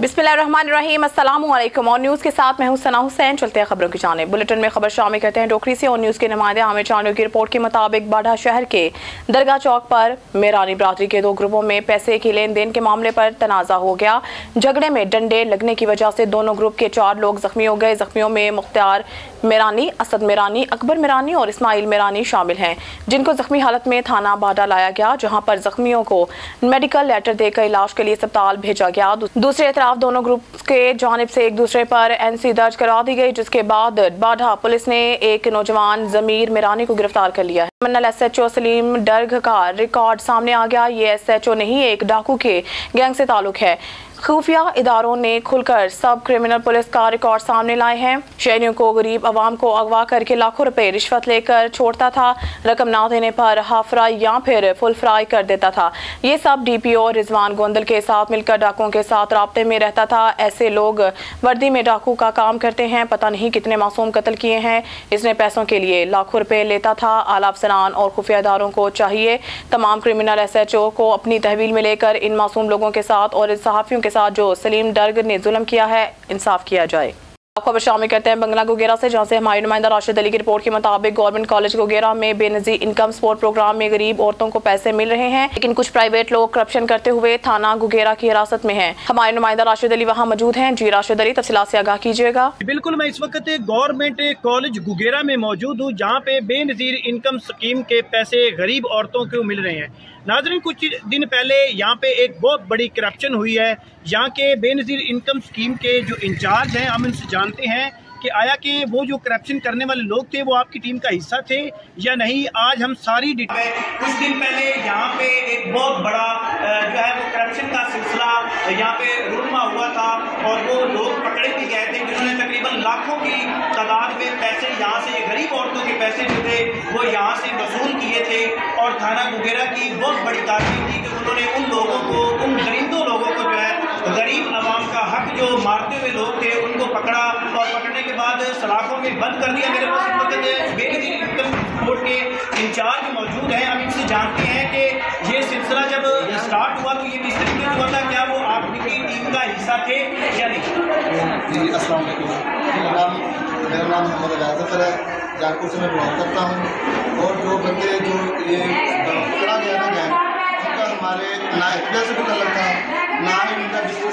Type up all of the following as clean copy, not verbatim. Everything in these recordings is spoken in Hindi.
बिस्मिल्लाहिर्रहमानिर्रहीम, अस्सलाम वालेकुम। और न्यूज़ के साथ मैं हूं सना हुसैन। चलते हैं खबरों की जानिब। बुलेटिन में खबर शामिल करते हैं डोकरी से। और न्यूज़ के नुमाइंदे आमिर चांडियों की रिपोर्ट के मुताबिक बाढ़ा शहर के दरगाह चौक पर मेरानी बरादरी के दो ग्रुपों में पैसे की लेन देन के मामले पर तनाज़ा हो गया। झगड़े में डंडे लगने की वजह से दोनों ग्रुप के 4 लोग जख्मी हो गए। जख्मियों में मुख्तार मेरानी, असद मेरानी, अकबर मेरानी और इस्माइल मेरानी शामिल हैं, जिनको जख्मी हालत में थाना बाढ़ा लाया गया, जहां पर जख्मियों को मेडिकल लेटर देकर इलाज के लिए अस्पताल भेजा गया। दूसरी तरफ दोनों ग्रुप के जानिब से एक दूसरे पर एनसी दर्ज करा दी गई, जिसके बाद बाढ़ा पुलिस ने एक नौजवान जमीर मेरानी को गिरफ्तार कर लिया है। मनल SHO सलीम डर्ग का रिकॉर्ड सामने आ गया। ये SHO नहीं, एक डाकू के गैंग से ताल्लुक है। खुफिया इदारों ने खुलकर सब क्रिमिनल पुलिस का रिकॉर्ड सामने लाए हैं। शहरियों को, गरीब आवाम को अगवा करके लाखों रुपए रिश्वत लेकर छोड़ता था। रकम ना देने पर हाफ फ्राई या फिर फुल फ्राई कर देता था। ये सब DPO रिजवान गोंदल के साथ मिलकर डाकुओं के साथ राब्ते में रहता था। ऐसे लोग वर्दी में डाकू का काम करते हैं। पता नहीं कितने मासूम कत्ल किए हैं। इसने पैसों के लिए लाखों रुपए लेता था। आला अफसरान और खुफिया इदारों को चाहिए तमाम क्रिमिनल SHO को अपनी तहवील में लेकर इन मासूम लोगों के साथ और सहाफियों के साथ जो सलीम डर्ग ने जुल्म किया है, इंसाफ किया जाए। खबर शामिल करते हैं बंगला गुगेरा से, जहां से हमारे नुमाइंदा राशिद अली की रिपोर्ट के मुताबिक गवर्नमेंट कॉलेज गुगेरा में बेनजीर इनकम सपोर्ट प्रोग्राम में गरीब औरतों को पैसे मिल रहे हैं, लेकिन कुछ प्राइवेट लोग करप्शन करते हुए थाना गुगेरा की हिरासत में हैं। हमारे नुमाइंदा राशिद अली वहां मौजूद हैं। जी राशिद अली, तफसीलात से आगाह कीजिएगा। बिल्कुल, मैं इस वक्त गवर्नमेंट कॉलेज गुगेरा में मौजूद हूँ, जहाँ पे बेनजीर इनकम स्कीम के पैसे गरीब औरतों को मिल रहे हैं। नाज़रीन, कुछ दिन पहले यहाँ पे एक बहुत बड़ी करप्शन हुई है। यहाँ के बेनजीर इनकम स्कीम के जो इंचार्ज हैं, हम इनसे जानते हैं कि आया कि वो जो करप्शन करने वाले लोग थे वो आपकी टीम का हिस्सा थे या नहीं। आज हम सारी डिटेल, कुछ दिन पहले यहाँ पे एक बहुत बड़ा जो है वो करप्शन का सिलसिला यहाँ पे रूनमा हुआ था और वो लोग पकड़े भी गए थे, जिन्होंने तकरीबन लाखों की तादाद में पैसे यहाँ से, गरीब औरतों के पैसे जो थे वो यहाँ से वसूल किए थे। और थाना गुगेरा की बहुत बड़ी तारीफ थी कि उन्होंने उन लोगों को, उन दरिंदों लोगों को जो है गरीब आवाम का हक जो मारते हुए लोग थे उनको पकड़ा और पकड़ने के बाद सलाखों में बंद कर दिया। मेरे पास इस वक्त बेनजीर इनकम सपोर्ट के इंचार्ज मौजूद हैं। हम इनसे जानते हैं कि ये सिलसिला जब स्टार्ट हुआ तो ये किस तरीके से हुआ था, क्या वो आपकी टीम का हिस्सा थे या नहीं? जी अस्सलाम वालेकुम, मेरा नाम मोहम्मद अज़फ़र है, जागपुर से मैं बिलोंग करता हूँ। और जो बंदे जो ये पकड़ा गया ना गैंग, उनका हमारे ना एफबीआई से भी अलग था, ना ही उनका डिस्ट्रिक्ट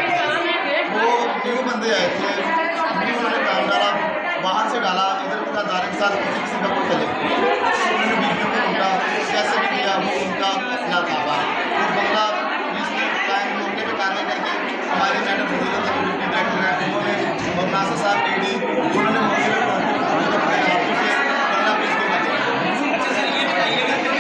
साथ था। वो न्यू बंदे आए थे, न्यू उन्होंने काम डाला, बाहर से डाला, इधर उनका दारे के साथ किसी का कोई चले उन्होंने बीच में उनका कैसे भी किया, वो उनका अपना था। और बंगला पुलिस ने टाइम रोकने पर कार्रवाई करके हमारे मैडम फजीलत डिप्टी डायरेक्टर हैं, उन्होंने और नासर साहब PD उन्होंने मौके पर अपने हाथों से बंगला पुलिस को मदद। अच्छा सर, ये बताइएगा कि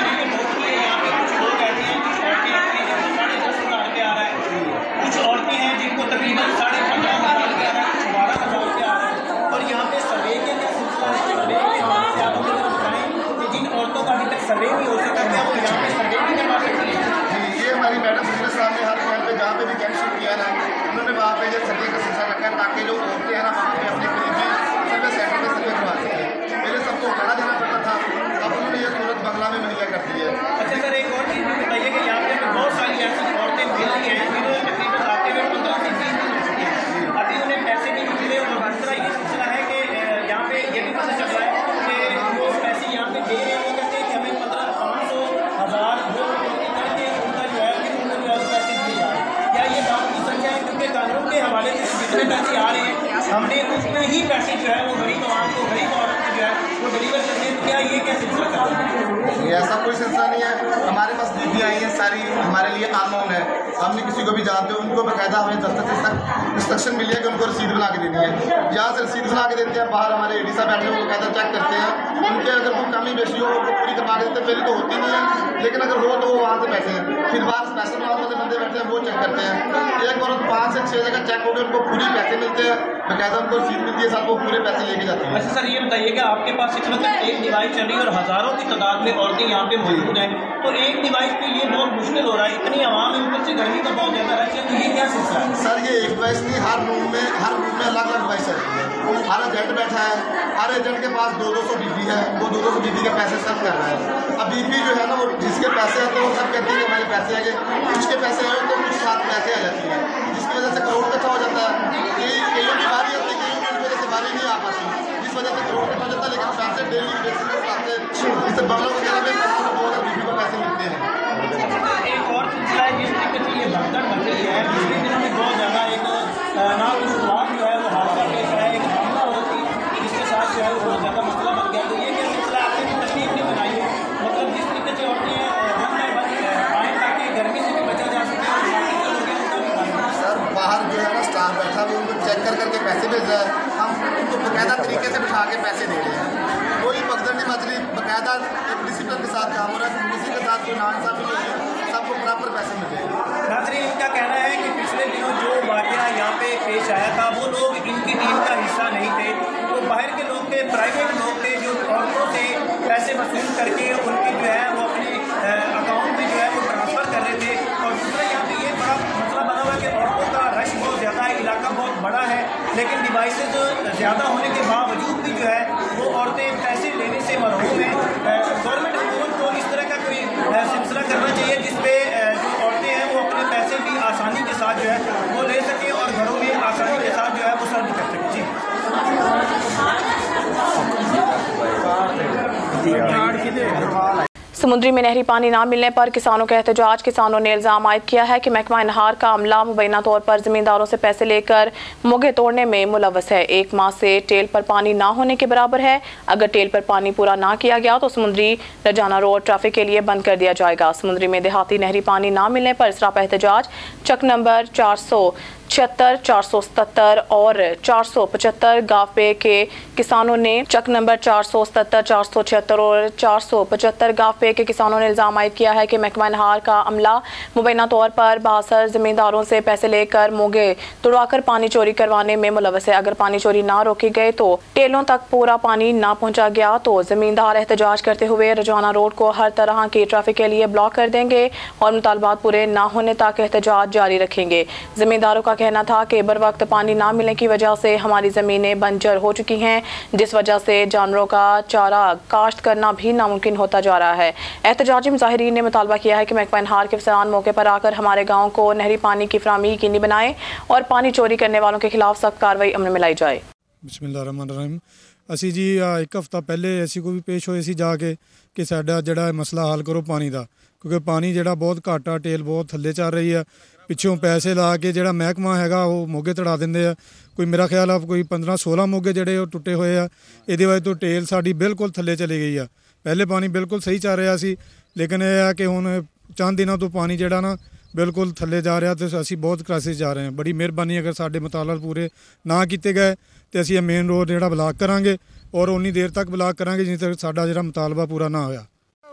यहाँ पे कुछ लोग ऐसे हैं, कुछ औरतें ऐसी हैं जिनको 10,500 पे आ रहा है, कुछ औरतें हैं जिनको तकरीबन 15,500 पे आ रहा है, कुछ 12,000 पे आ रहा है। और यहाँ पे सर्वे के क्या सिलसिला है? सर्वे के हवाले से आप मुझे बताएं कि जिन औरतों का अभी तक सर्वे नहीं हो सका, क्या वो यहाँ पे सर्वे भी करवा सकती है? ये हमारी मैडम फजीलत साहब ने हर पॉइंट पे जहाँ पे भी कैंप शुरू किया ना, उन्होंने वहाँ पे जो सर्वे का सिलसिला रखा है ताकि जो औरतें हैं ना वहाँ पे अपने करीबी सर्वे सेंटर में सर्वे करवा सकें। पहले सबको उठाना देना पड़ता था, अब उन्होंने ये सूरत बंगला में मुहैया कर दी है। अच्छा सर, एक और चीज़ भी बताइए कि यहाँ पे बहुत सारी ऐसी औरतें मिल रही हैं जिन्होंने तकरीबन आते हुए 15 से 20 दिन हो चुके हैं, अभी उन्हें पैसे भी नहीं मिले। और दूसरा ये सिलसिला है कि यहाँ पे ये भी पता चल रहा है कि वो पैसे यहाँ पे दे रहे हैं, वो कहते हैं कि हमें 1500, 1000 वो करके उनका जो है फिर उनको जो है पैसे दिए जा रहे हैं। क्या ये बात की सच है? क्योंकि कानून के हवाले से जितने पैसे आ रहे हैं हमने उतने ही पैसे जो है वो गरीब आवाम को, गरीब औरत को जो है वो डिलीवर करते हैं। क्या ये क्या सिलसिला कर रहा है? ये ऐसा कोई सिलसिला नहीं है। हमारे पास DP आई है, सारी हमारे लिए अननोन है, हमने किसी को भी जानते हो, उनको बाकायदा हमें दफ्तर से इंस्ट्रक्शन मिली है कि उनको रसीद बना के देनी है। यहाँ से रसीद बना के देते हैं, बाहर हमारे AD साहब बैठे वो बाकायदा चेक करते हैं, उनके अगर कोई कमी बेशी हो वो पूरी करवा के देते हैं। पहले तो होती नहीं है, लेकिन अगर हो तो वो वहाँ से पैसे हैं, फिर बाहर स्पेशल वाले बंदे बैठे हैं वो चेक करते हैं। एक औरत 5 से 6 जगह चेक हो गए, उनको पूरी पैसे मिलते हैं, बाकायदा उनको रसीद मिलती है, साथ वो पूरे पैसे लेके जाते हैं। अच्छा सर, ये बताइए कि आपके पास इस वक्त एक डिवाइस चल रही है और हज़ारों की तादाद में औरतें यहाँ पे मौजूद हैं, तो एक डिवाइस पे ये बहुत मुश्किल हो रहा है, इतनी आवाम है, ऊपर से गर्मी का बहुत ज़्यादा रश है, तो ये क्या सिलसिला है? सर ये एक डिवाइस नहीं, हर रूम में अलग अलग डिवाइस है। हर एजेंट बैठा है, हर एजेंट के पास 200 DP है, वो 200 DP के पैसे सर्व कर रहा है। अब DP जो है ना, वो जिसके पैसे हैं तो वो सब कहते हैं कि हमारे पैसे आएंगे, कुछ के पैसे आए तो कुछ साथ पैसे आ जाती हैं, जिसकी वजह से बाहर जो है ना स्टाफ बैठा हुआ उनको चेक करके पैसे भेज रहा है। हम उनको बाकायदा तरीके से बिठा के पैसे दे रहे हैं, कोई पगदड़ नहीं मच रही, बाकायदा एक डिसिप्लिन के साथ काम हो रहा है, किसी के साथ कोई नाइंसाफी नहीं है, सबको बराबर पैसे मिल रहे हैं। नाज़रीन, इनका कहना है कि पिछले दिनों जो वाक़या यहाँ पे पेश आया था वो लोग इनकी टीम का हिस्सा नहीं थे, वो बाहर के लोग थे, प्राइवेट लोग थे जो औरतों से पैसे वसूल करके उनकी जो है वो अपने अकाउंट में जो है वो ट्रांसफ़र कर रहे थे। और दूसरा यहाँ पे ये बड़ा मसला बना हुआ है कि औरतों का रश बहुत ज़्यादा है, इलाका बहुत बड़ा है, लेकिन डिवाइसेज ज़्यादा होने के बावजूद भी जो है वो औरतें पैसे लेने से महरूम हैं। गवर्नमेंट हुकूमत को इस तरह का कोई सिलसिला करना चाहिए जिसपे जो औरतें हैं वो अपने पैसे भी आसानी के साथ जो है वो ले सकें और घरों में आसानी के साथ जो है वो सर्व कर सकें। जी समुद्री में नहरी पानी न मिलने पर किसानों के एहतजाज। किसानों ने इल्जाम आयद किया है कि महकमा नहार का अमला मुबैना तौर पर जमींदारों से पैसे लेकर मोगे तोड़ने में मुलव्वस है। 1 माह से टेल पर पानी ना होने के बराबर है। अगर टेल पर पानी पूरा ना किया गया तो समुद्री रजाना रोड ट्रैफिक के लिए बंद कर दिया जाएगा। समुद्री में देहाती नहरी पानी ना मिलने पर सरापा एहतजाज। चक नंबर 476, 477 और 475 गावपे के किसानों ने चक नंबर 477, 476 और 475 गावपे के किसानों ने इल्जाम आयद किया है कि महकमा नहार का अमला मुबैना तौर पर बासर जमींदारों से पैसे लेकर मोगे तुड़वाकर पानी चोरी करवाने में मुलव्वस है। अगर पानी चोरी ना रोकी गई तो टेलों तक पूरा पानी ना पहुंचा गया तो जमींदार एहतजाज करते हुए रजाना रोड को हर तरह की ट्रैफिक के लिए ब्लॉक कर देंगे और मुतालबात पूरे ना होने तक एहतजाज जारी रखेंगे। जमींदारों का कहना था कि बर वक्त पानी ना मिलने की वजह से हमारी ज़मीनें बंजर हो चुकी हैं, जिस वजह से जानवरों का चारा काश्त करना भी नामुमकिन होता जा रहा है। एहतजाजी मुजाहिरीन ने मुतालबा किया है कि महकमा नहार के अफसरान मौके पर आकर हमारे गाँव को नहरी पानी की फराहमी यकीनी बनाए और पानी चोरी करने वालों के खिलाफ सख्त कार्रवाई अमल में लाई जाए। बिस्मिल्लाहिर्रहमानिर्रहीम। असी जी 1 हफ्ता पहले असी को भी पेश होए सी जाके कि साडा जिहड़ा मसला हल करो पानी का, क्योंकि पानी जिहड़ा बहुत घट आ, टेल बहुत थल्ले चल रही है। पिछों पैसे ला के जिहड़ा महकमा हैगा वो मोगे तड़ा दिंदे आ। कोई मेरा ख्याल आ कोई 15-16 मोगे जिहड़े वो टुटे हुए आ। इहदी वजह तो टेल साडी बिल्कुल थल्ले चली गई आ। पहले पानी बिल्कुल सही चल रहा सी, लेकिन यह है कि हुण चंद दिनों तो पानी जिहड़ा ना बिल्कुल थल्ले जा रहा, तो असी बहुत क्राइसिस जा रहे हैं। बड़ी मेहरबानी अगर साडे मुतालबे पूरे ना किए गए तो असी मेन रोड जिहड़ा ब्लॉक करांगे और उन्नी देर तक ब्लॉक करांगे जिन्नी तक साडा जिहड़ा मुतालबा पूरा ना होया।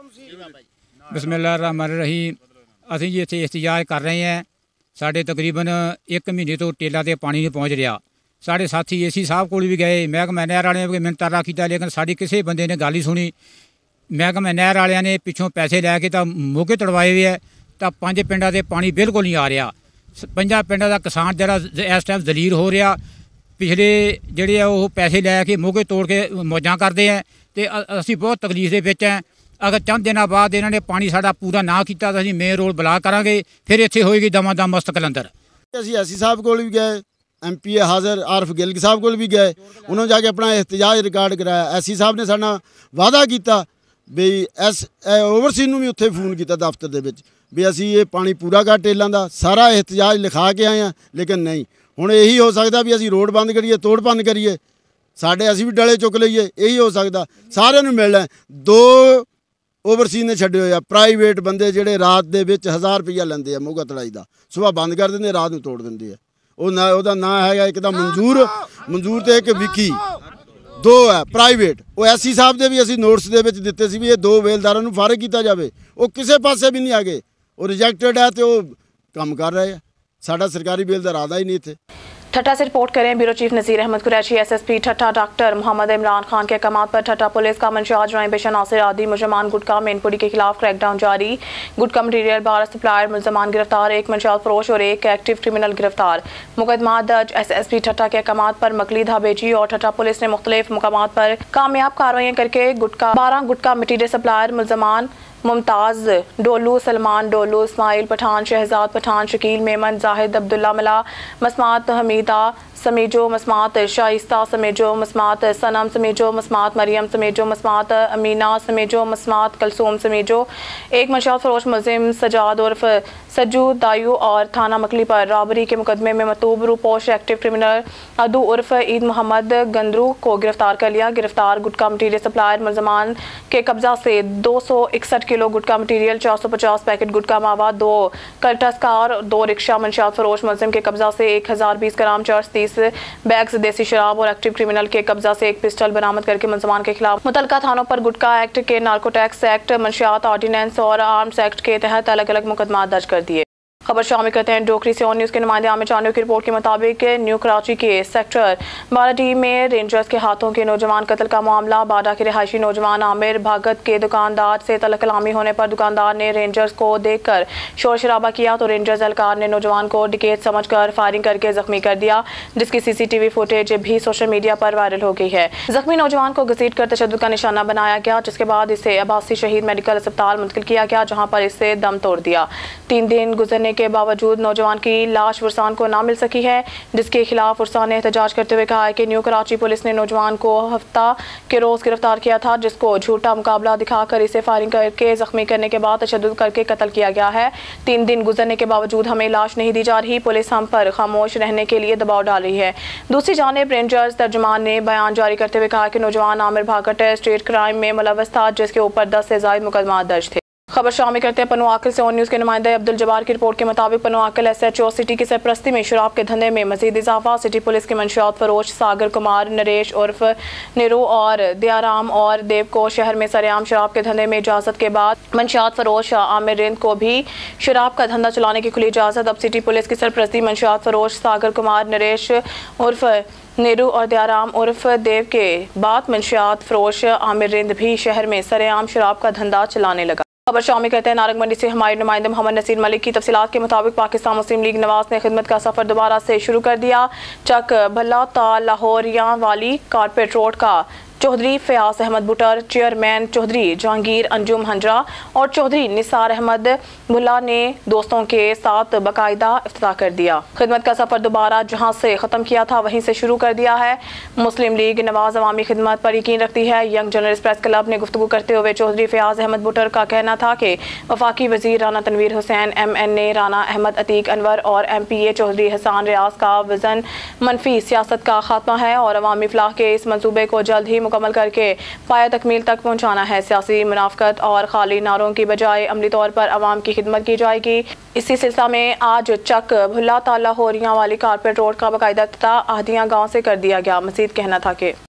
बिस्मिल्लाहिर्रहमानिर्रहीम। असीं जी इत्थे एहतजाज कर रहे हैं। साढ़े तकरीबन 1 महीने तो टेला ते पानी नहीं पहुँच रहा। साढ़े साथी AC साहब को भी गए, महकमा नहर वाले ने मिन्नतां कीता, लेकिन साड़ी किसी बंदे ने गल ही सुनी। महकमा नहर वाले ने पिछों पैसे लैके तो मोगे तड़वाए हुए है, तो 5 पिंडां ते पानी बिल्कुल नहीं आ रहा। 5 पिंडां दा किसान जिहड़ा इस टाइम दलील हो रहा। पिछले जिहड़े वो पैसे लैके मोगे तोड़ के मौजां करते हैं, तो असीं बहुत तकलीफ दे विच हैं। अगर चंद दिनों बाद इन्होंने पानी साड़ा पूरा ना किया तो असीं मेन रोड ब्लॉक करांगे, फिर इत्थे होएगी दमादम मस्त कलंदर। असीं AC साहब को भी गए, MP हाज़र आरफ गिल साहब को भी गए, उन्होंने जाके अपना एहतजाज रिकॉर्ड कराया। AC साहब ने साडा वादा किया भी ओवरसी नूं भी उत्थे फोन किया दफ्तर दे विच भी असीं ये पानी पूरा कर टेलां दा सारा एहतजाज लिखा के आए हैं, लेकिन नहीं। हुण यही हो सकता भी असीं रोड बंद करिए, तोड़ भन्न करिए, साडे असीं भी डले चुक लईए, यही हो सकता। सारिਆਂ ਨੂੰ मिलना 2 ओवरसी ने छड्डे होए आ प्राइवेट बंदे जिहड़े रात दे विच 1000 रुपया लैंदे आ मोगा तड़ाई दा, सुबह बंद कर दिंदे, रात नूं तोड़ दिंदे आ। ਉਹ ਨਾ ਉਹਦਾ ਨਾਂ ਹੈਗਾ ਇੱਕ ਤਾਂ ਮਨਜ਼ੂਰ ਤੇ ਇੱਕ ਵਿਕੀ, 2 ਹੈ ਪ੍ਰਾਈਵੇਟ। ਉਹ ਐਸਸੀ ਸਾਹਿਬ ਦੇ ਵੀ ਅਸੀਂ ਨੋਟਿਸ ਦੇ ਵਿੱਚ ਦਿੱਤੇ ਸੀ ਵੀ ਇਹ 2 ਵੇਲਦਾਰਾਂ ਨੂੰ ਫਾਰਗ ਕੀਤਾ ਜਾਵੇ, ਉਹ ਕਿਸੇ ਪਾਸੇ ਵੀ ਨਹੀਂ ਆਗੇ, ਉਹ ਰਿਜੈਕਟਡ ਹੈ ਤੇ ਉਹ ਕੰਮ ਕਰ ਰਹੇ ਆ। ਸਾਡਾ ਸਰਕਾਰੀ ਬੇਲਦਾਰ ਆਦਾ ਹੀ ਨਹੀਂ ਇੱਥੇ। ठट्टा से रिपोर्ट करें bureau chief Nazir Ahmed Qureshi. SSP Thatta doctor Mohammad Imran Khan के अहकाम पर ठट्टा पुलिस का मंशाज राय बेशा नासिर आदि मुलजमान गुटका मेनपुरी के खिलाफ क्रैकडाउन जारी। गुटका मटीरियल बार सप्लायर मुलजमान गिरफ्तार, 1 मंशाल फरोश और 1 एक्टिव क्रिमिनल गिरफ्तार। मुकदमा दर्ज। SSP ठट्टा के अहकाम पर मकलीद बेची और ठट्टा पुलिस ने मुख्तलिफ मुकामात पर कामयाब कार्रवाइयाँ करके 12 गुटका मटीरियल सप्लायर मुलजमान मुमताज़ डोलू, सलमान डोलू, इस्माइल पठान, शहजाद पठान, शकील मेमन, जाहिद अब्दुल्ला मला, मसमात हमीदा, समीजो मस्मात शाइस्ता समेजो मस्मात सनम समेजो मस्मात मरियम समेजो मस्मात अमीना समेजो मस्मात कलसूम समेजो। एक मंशियात फरोश मुलजिम सजाद उर्फ सज्जू दायू और थाना मकली पर रॉबरी के मुकदमे में मतूब रूपोश एक्टिव क्रिमिनल अदू उर्फ ईद मोहम्मद गंदरू को गिरफ्तार कर लिया। गिरफ्तार गुटखा मटीरियल सप्लायर मुलजमान के कब्जा से 261 kilo gutkha material, 450 packet gutkha mawa, 2 Cultus car, 2 rickshaw. मंशियात फरोश मुलजिम के कब्जा से 1020 ग्राम चर्च, 30 बैग्स देसी शराब और एक्टिव क्रिमिनल के कब्जा से एक पिस्टल बरामद करके मुलजमान के खिलाफ मुतलका थानों पर गुटखा एक्ट के, नार्कोटैक्स एक्ट, मंशियात ऑर्डिनेंस और आर्म्स एक्ट के तहत अलग अलग मुकदमा दर्ज कर दिए। खबर शामिल करते हैं डोकरी से। ऑन न्यूज़ के नुमाइंदे आमिर चांडियों की रिपोर्ट के मुताबिक न्यू कराची के सेक्टर 12D में रेंजर्स के हाथों के नौजवान कत्ल का मामला। बाडा के रिहायशी नौजवान आमिर भागत के दुकानदार से तलब कलामी होने पर दुकानदार ने रेंजर्स को देखकर शोर शराबा किया तो रेंजर्स एहलकार ने नौजवान को डिकेट समझकर फायरिंग करके जख्मी कर दिया, जिसकी CCTV फुटेज भी सोशल मीडिया पर वायरल हो गई है। जख्मी नौजवान को घसीट कर तशद्दुद का निशाना बनाया गया, जिसके बाद इसे अब्बासी शहीद मेडिकल अस्पताल मुंतकिल किया गया, जहाँ पर इसे दम तोड़ दिया। 3 दिन गुजरने के बावजूद नौजवान की लाश फुरसान को ना मिल सकी है, जिसके खिलाफ फुरसान ने एहतजाज करते हुए कहा है कि न्यू कराची पुलिस ने नौजवान को हफ्ता के रोज गिरफ्तार किया था, जिसको झूठा मुकाबला दिखाकर इसे फायरिंग करके जख्मी करने के बाद तशद्दुद करके कत्ल किया गया है। 3 दिन गुजरने के बावजूद हमें लाश नहीं दी जा रही, पुलिस हम पर खामोश रहने के लिए दबाव डाल रही है। दूसरी जानिब रेंजर्स तर्जुमान ने बयान जारी करते हुए कहा कि नौजवान आमिर भागट स्ट्रीट क्राइम में मुलव्वस था, जिसके ऊपर 10 से ज्यादा मुकदमा दर्ज थे। खबर शामिल करते हैं पनुआकिल से। ऑन न्यूज़ के नुमाइंदे अब्दुल जब्बार की रिपोर्ट के मुताबिक पनुआकिल SHO सिटी की सरपरस्ती में शराब के धंधे में मजीद इजाफा। सिटी पुलिस के मंशियात फरोश सागर कुमार, नरेश उर्फ नेरू और दयाराम और देव को शहर में सरेआम शराब के धंधे में इजाज़त के बाद मंशियात फरोश आमिर रिंद को भी शराब का धंधा चलाने की खुली इजाज़त। अब सिटी पुलिस की सरपरस्ती मंशियात फरोश सागर कुमार, नरेश उर्फ नेरू और दयाराम उर्फ देव के बाद मंशियात फरोश आमिर रिंद भी शहर में सरेआम शराब का धंधा चलाने लगा। खबर शामिल करते हैं नारंग मंडी से। हमारे नुमाइंदे मोहम्मद नसीर मलिक की तफसीलात के मुताबिक पाकिस्तान मुस्लिम लीग नवाज ने खिदमत का सफर दोबारा से शुरू कर दिया। चक भल्ला ता लाहौरिया वाली कारपेट रोड का चौधरी फयाज अहमद बुटर, चेयरमैन चौधरी जहांगीर अंजुम हंजरा और चौधरी निसार अहमद भुल्ला ने दोस्तों के साथ बाकायदा इफ्तिताह कर दिया। खिदमत का सफर दोबारा जहां से खत्म किया था वहीं से शुरू कर दिया है। मुस्लिम लीग नवाज अवामी खिदमत पर यकीन रखती है। यंग जर्नलिस्ट प्रेस क्लब ने गुफ्तगू करते हुए चौधरी फयाज अहमद बुटर का कहना था कि वफाकी वजीर राना तनवीर हुसैन, MNA राना अहमद अतीक अनवर और MPA चौधरी हसान रियाज का विजन मनफी सियासत का खात्मा है और अवामी फलाह के इस मंसूबे को जल्द ही मुकम्मल करके पाया तकमील तक पहुंचाना है। सियासी मुनाफकत और खाली नारों की बजाय अमली तौर पर अवाम की खिदमत की जाएगी। इसी सिलसिला में आज चक भुल्ला ताला होरियां वाली कारपेट रोड का बाकायदा इफ्तिताह आहदियां गांव से कर दिया गया। मजीद कहना था कि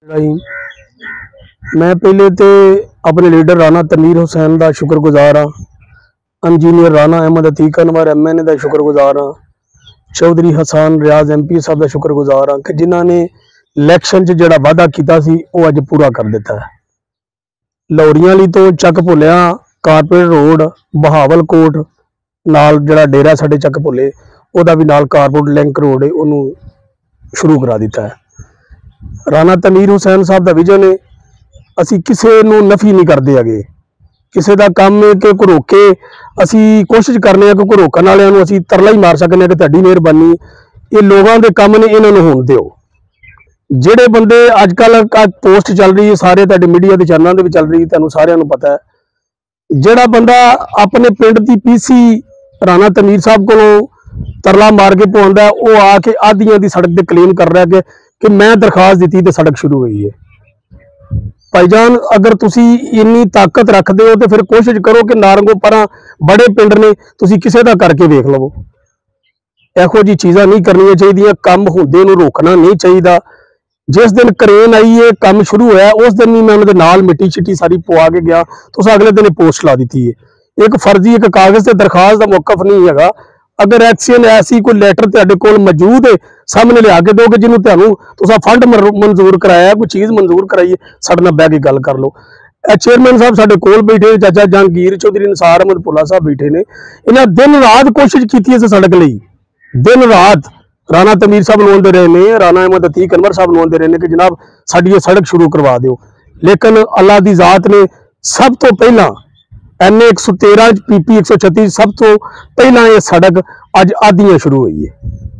मैं पहले तो अपने लीडर राना तनवीर हुसैन का शुक्रगुजार हाँ, इंजीनियर राना अहमद अतीक अनवर MNA का शुक्रगुजार हाँ, चौधरी हसान रियाज MP साहब का शुक्रगुजार हाँ कि जिन्होंने इलैक्शन च जिहड़ा वादा कीता सी वो अज पूरा कर दिता है। लाहौरियां वाली तो चक भुलिया कारपेट रोड बहावलकोट नाल जिहड़ा डेरा साडे चक भुले ओदा भी नाल कारपेट लिंक रोड है उन्होंने शुरू करा दिता है। राना तनवीर हुसैन साहब का विजन है, असी किसी नूं नफी नहीं करते हैगे, किसी का काम है कि कोई रोके असी कोशिश करने कि कोई रोकण वालियां नूं असी तरला ही मार सकने कि तुहाडी मेहरबानी ये लोगों के काम ने इन्हां नूं होण दिओ। ਜਿਹੜੇ ਬੰਦੇ ਅੱਜ ਕੱਲ ਪੋਸਟ ਚੱਲ ਰਹੀ ਹੈ ਸਾਰੇ ਤੁਹਾਡੇ ਮੀਡੀਆ ਦੇ ਚੈਨਲਾਂ ਦੇ ਵੀ ਚੱਲ ਰਹੀ, ਤੁਹਾਨੂੰ ਸਾਰਿਆਂ ਨੂੰ ਪਤਾ ਹੈ, ਜਿਹੜਾ ਬੰਦਾ ਆਪਣੇ ਪਿੰਡ ਦੀ PC ਰਾਣਾ ਤਨਵੀਰ ਸਾਹਿਬ ਕੋਲੋਂ ਤਰਲਾ ਮਾਰ ਕੇ ਪਵਾਉਂਦਾ ਉਹ ਆ ਕੇ ਆਧੀਆਂ ਦੀ ਸੜਕ ਤੇ ਕਲੇਮ ਕਰ ਰਿਹਾ ਕਿ ਮੈਂ ਦਰਖਾਸਤ ਦਿੱਤੀ ਤੇ ਸੜਕ ਸ਼ੁਰੂ ਹੋਈ ਹੈ। ਭਾਈਜਾਨ ਅਗਰ ਤੁਸੀਂ ਇੰਨੀ ਤਾਕਤ ਰੱਖਦੇ ਹੋ ਤੇ ਫਿਰ ਕੋਸ਼ਿਸ਼ ਕਰੋ ਕਿ ਨਾਰੰਗੋ ਪਰਾਂ ਬੜੇ ਪਿੰਡ ਨੇ ਤੁਸੀਂ ਕਿਸੇ ਦਾ ਕਰਕੇ ਵੇਖ ਲਵੋ। ਇਹੋ ਜੀ ਚੀਜ਼ਾਂ ਨਹੀਂ ਕਰਨੀਆਂ ਚਾਹੀਦੀਆਂ, ਕੰਮ ਹੁੰਦੇ ਨੂੰ ਰੋਕਣਾ ਨਹੀਂ ਚਾਹੀਦਾ। जिस दिन करेन आई है काम शुरू होया उस दिन ही मैं उन्होंने नाल मिट्टी शिट्टी सारी पवा के गया तो अगले दिन पोस्ट ला दी है। एक फर्जी एक कागज से दरखास्त का मौकफ नहीं है। अगर एक्शन ऐसी कोई लैटर तुहाडे कोल मौजूद है सामने लिया के दोगे जिन्होंने तुहानू फंड मंजूर कराया कोई चीज़ मंजूर कराई है साडे नाल बैठ के गल कर लो। चेयरमैन साहब साडे कोल बैठे, चाचा जहांगीर चौधरी निसार अहमद भुल्ला साहब बैठे ने, इन्हें दिन रात कोशिश की इस सड़क लई, दिन रात राना तनवीर साहब नूं आंदे रहे ने, राना अहमद अतीक अनवर साहब नूं आंदे रहे ने कि जनाब साडी सड़क शुरू करवा दिओ, लेकिन अल्लाह दी जात ने सब तो पहला NA 113 PP 136 सब तो पहला ये सड़क अज आदियां शुरू हुई है।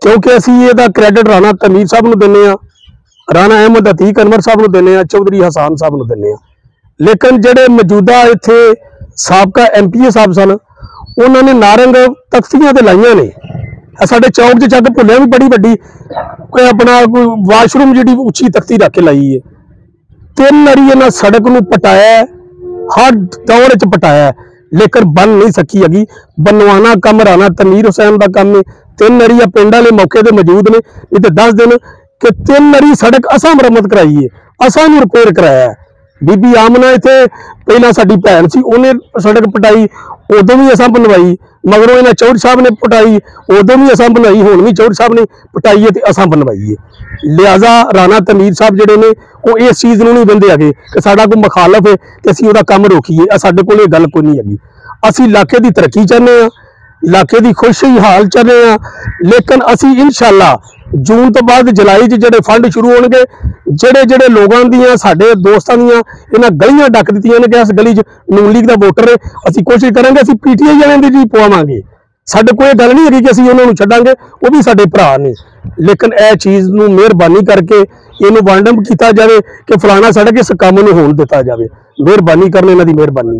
क्योंकि असी इहदा क्रेडिट राणा तनवीर साहब नूं दिंदे आ, राणा अहमद अतीक अनवर साहब नूं दिंदे आ, चौधरी हसान साहब नूं दिंदे आ। लेकिन जिहड़े मौजूदा इत्थे साबका MPA साहब सन उन्होंने नारंग तख्तियां ते लाइयां ने। साडे चौक च जग भुल्लिया भी बड़ी वड्डी कोई अपना कोई वाशरूम जिहड़ी उच्ची तख्ती रख के लाई है। 3 वारी इन्हां सड़क नूं पटाया, हर दौर च पटाया, लेकिन बन नहीं सकी हैगी। बनवाना कम राणा तनवीर हुसैन का काम है। 3 वारी पिंड वाले मौके पर मौजूद ने, नहीं तो 10 दिन कि 3 वारी सड़क असां मरम्मत कराई है, असां नूं रिपेयर कराया है। बीबी आमना इत्थे पहला साडी भैन सी, उन्हें सड़क पटाई, उदों भी असां बनवाई, मगरों इन्हां चौधरी साहब ने पटाई, उदों भी असां बनवाई, हुण भी चौधरी साहब ने पटाई है ते असां बनवाई है। लिहाजा राणा तनवीर साहब जिहड़े ने वो इस चीज़ नूं नहीं बंदे हैगे कि साडा कोई मुखालफ है ते असीं उहदा काम रोकीए। साडे कोल इह गल कोई नहीं हैगी। असीं इलाके की तरक्की चाहते हैं, इलाके की खुशहाल चाहते हैं, लेकिन असीं इंशाअल्लाह जून तो बाद जुलाई जिहड़े फंड शुरू होणगे, जिहड़े लोगों दियां साडे दोस्तां दियां इन्हां गलियां डक दित्तियां ने कि इस गली च नून लीग दा वोटर है, असीं कोशिश करांगे असीं PTI वालियां दी जी पवावांगे। साडे कोई गल नहीं है कि असीं उन्हां नूं छड्डांगे, वो भी साडे भरा ने। लेकिन यह चीज़ नूं मेहरबानी करके इहनूं वंडम कीता जावे कि फलाना सड़क इस काम नूं होण दित्ता जावे। मेहरबानी करने इन्हां दी मेहरबानी।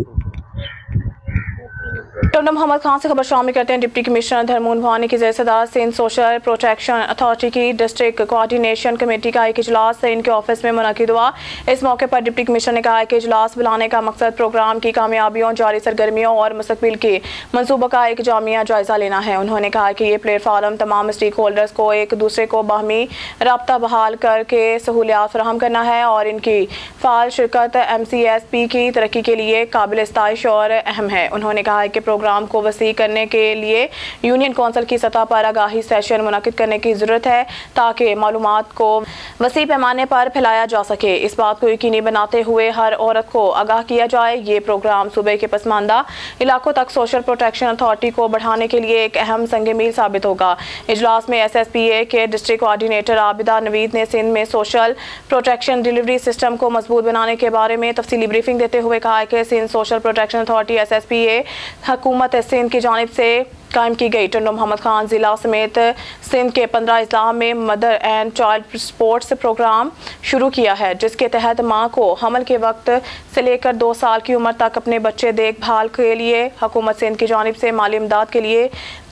डॉक्टर मोहम्मद खान से खबर शामिल करते हैं। डिप्टी कमिश्नर धर्मून भवानी की ज़ेर-ए-सदारत सिंध सोशल प्रोटेक्शन अथॉरिटी की डिस्ट्रिक्ट कोऑर्डिनेशन कमेटी का एक इजलास इनके ऑफिस में मुनक़िद हुआ। इस मौके पर डिप्टी कमिश्नर ने कहा कि इजलास बुलाने का मकसद प्रोग्राम की कामयाबियों, जारी सरगर्मियों और मुस्तकबिल के मनसूबों का एक जामिया जायजा लेना है। उन्होंने कहा कि ये प्लेटफार्म तमाम स्टेक होल्डर्स को एक दूसरे को बाहमी रब्ता बहाल करके सहूलियात फराहम करना है और इनकी फ़ाल शिरकत MCSP की तरक्की के लिए काबिल इस्ताइश और अहम है। उन्होंने कहा कि प्रोग्राम को वसी करने के लिए यूनियन कौंसिल की सतह पर आगाही सेशन मुनक़िद करने की ज़रूरत है ताकि मालूमात को वसी पैमाने पर फैलाया जा सके। इस बात को यकीनी बनाते हुए हर औरत को आगाह किया जाए। ये प्रोग्राम सूबे के पसमानदा इलाकों तक सोशल प्रोटेक्शन अथॉरिटी को बढ़ाने के लिए एक अहम संग मील साबित होगा। इजलास में SSPA के डिस्ट्रिक्ट कोऑर्डिनेटर आबिदा नवीद ने सिंध में सोशल प्रोटेक्शन डिलीवरी सिस्टम को मजबूत बनाने के बारे में तफसीली ब्रीफिंग देते हुए कहा कि Sindh social protection authority SSPA हुकूमत सिंध की जानिब से कायम की गई। टंडो मोहम्मद खान जिला समेत सिंध के 15 अजला में mother and child sports programme शुरू किया है, जिसके तहत माँ को हमल के वक्त से लेकर 2 साल की उम्र तक अपने बच्चे देखभाल के लिए हुकूमत सिंध की जानिब से माली इमदाद के लिए